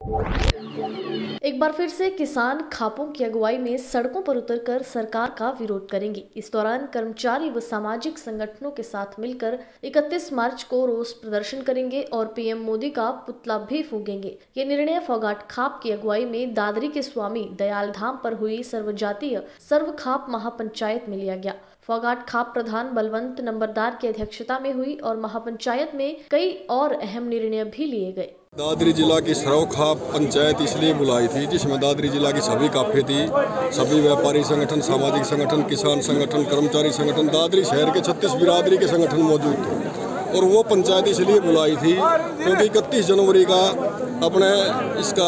एक बार फिर से किसान खापों की अगुवाई में सड़कों पर उतरकर सरकार का विरोध करेंगे। इस दौरान कर्मचारी व सामाजिक संगठनों के साथ मिलकर 31 मार्च को रोष प्रदर्शन करेंगे और पीएम मोदी का पुतला भी फूकेंगे। ये निर्णय फोगाट खाप की अगुवाई में दादरी के स्वामी दयाल धाम पर हुई सर्वजातीय सर्वखाप महापंचायत में लिया गया। फोगाट खाप प्रधान बलवंत नंबरदार की अध्यक्षता में हुई और महापंचायत में कई और अहम निर्णय भी लिए गए। दादरी जिला की सर्वखाप पंचायत इसलिए बुलाई थी जिसमें दादरी जिला की सभी काफे थी, सभी व्यापारी संगठन, सामाजिक संगठन, किसान संगठन, कर्मचारी संगठन, दादरी शहर के 36 बिरादरी के संगठन मौजूद थे। और वो पंचायत इसलिए बुलाई थी क्योंकि 31 जनवरी का अपने इसका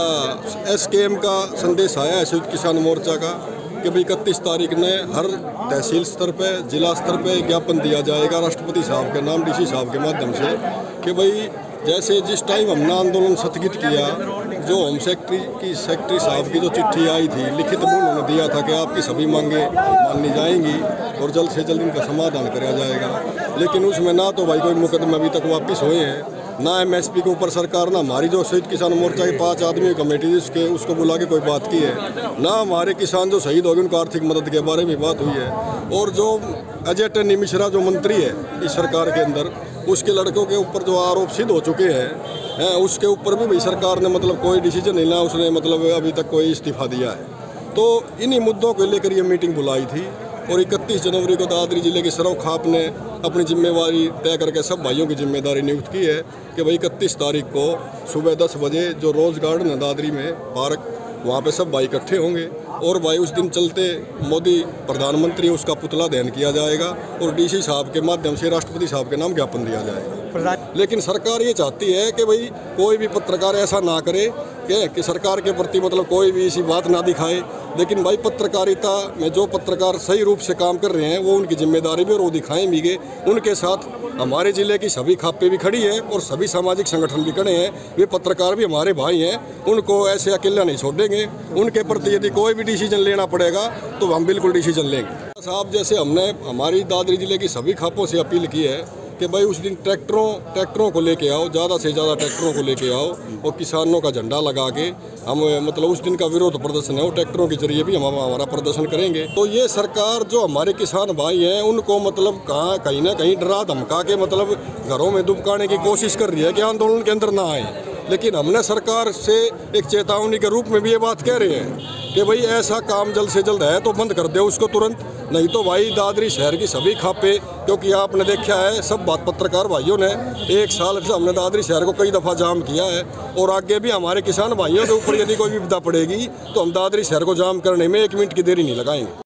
SKM का संदेश आया है संयुक्त किसान मोर्चा का कि भाई 31 तारीख ने हर तहसील स्तर पे, जिला स्तर पे ज्ञापन दिया जाएगा राष्ट्रपति साहब के नाम, DC साहब के माध्यम से कि भाई जैसे जिस टाइम हमने आंदोलन स्थगित किया, जो होम सेक्रेटरी साहब की जो चिट्ठी आई थी, लिखित में उन्होंने दिया था कि आपकी सभी मांगे मानी जाएंगी और जल्द से जल्द इनका समाधान किया जाएगा, लेकिन उसमें ना तो भाई कोई मुकदमे अभी तक वापस हुए हैं, ना MSP के ऊपर सरकार, ना हमारी जो संयुक्त किसान मोर्चा की 5 आदमी कमेटी थी उसको बुला के कोई बात की है, ना हमारे किसान जो शहीद हो गए उनको आर्थिक मदद के बारे में बात हुई है। और जो अजय टनी मिश्रा जो मंत्री है इस सरकार के अंदर, उसके लड़कों के ऊपर जो आरोप सिद्ध हो चुके हैं उसके ऊपर भी भाई सरकार ने मतलब कोई डिसीजन नहीं लिया, उसने मतलब अभी तक कोई इस्तीफा दिया है। तो इन्हीं मुद्दों को लेकर ये मीटिंग बुलाई थी और 31 जनवरी को दादरी जिले के सर्वखाप ने अपनी जिम्मेवारी तय करके सब भाइयों की जिम्मेदारी नियुक्त की है कि भाई 31 तारीख को सुबह 10 बजे जो रोज़ गार्डन है दादरी में पार्क, वहाँ पे सब भाई इकट्ठे होंगे और भाई उस दिन चलते मोदी प्रधानमंत्री उसका पुतला दहन किया जाएगा और DC साहब के माध्यम से राष्ट्रपति साहब के नाम ज्ञापन दिया जाएगा। लेकिन सरकार ये चाहती है कि भाई कोई भी पत्रकार ऐसा ना करे कि सरकार के प्रति मतलब कोई भी ऐसी बात ना दिखाए, लेकिन भाई पत्रकारिता में जो पत्रकार सही रूप से काम कर रहे हैं वो उनकी जिम्मेदारी भी और वो दिखाएं भी गए। उनके साथ हमारे ज़िले की सभी खापें भी खड़ी हैं और सभी सामाजिक संगठन भी खड़े हैं, वे पत्रकार भी हमारे भाई हैं, उनको ऐसे अकेला नहीं छोड़ेंगे। उनके प्रति यदि कोई भी डिसीजन लेना पड़ेगा तो हम बिल्कुल डिसीजन लेंगे साहब। जैसे हमने हमारी दादरी जिले की सभी खापों से अपील की है कि भाई उस दिन ट्रैक्टरों को लेके आओ, ज़्यादा से ज़्यादा ट्रैक्टरों को लेके आओ और किसानों का झंडा लगा के हम मतलब उस दिन का विरोध प्रदर्शन है वो ट्रैक्टरों के जरिए भी हम हमारा प्रदर्शन करेंगे। तो ये सरकार जो हमारे किसान भाई हैं उनको मतलब कहीं ना कहीं डरा धमका के मतलब घरों में दुबकाने की कोशिश कर रही है कि आंदोलन के अंदर ना आए। लेकिन हमने सरकार से एक चेतावनी के रूप में भी ये बात कह रहे हैं कि भाई ऐसा काम जल्द से जल्द है तो बंद कर दे उसको तुरंत, नहीं तो भाई दादरी शहर की सभी खापे, क्योंकि आपने देखा है सब बात पत्रकार भाइयों ने 1 साल से हमने दादरी शहर को कई दफ़ा जाम किया है और आगे भी हमारे किसान भाइयों के ऊपर यदि कोई विपदा पड़ेगी तो हम दादरी शहर को जाम करने में 1 मिनट की देरी नहीं लगाएंगे।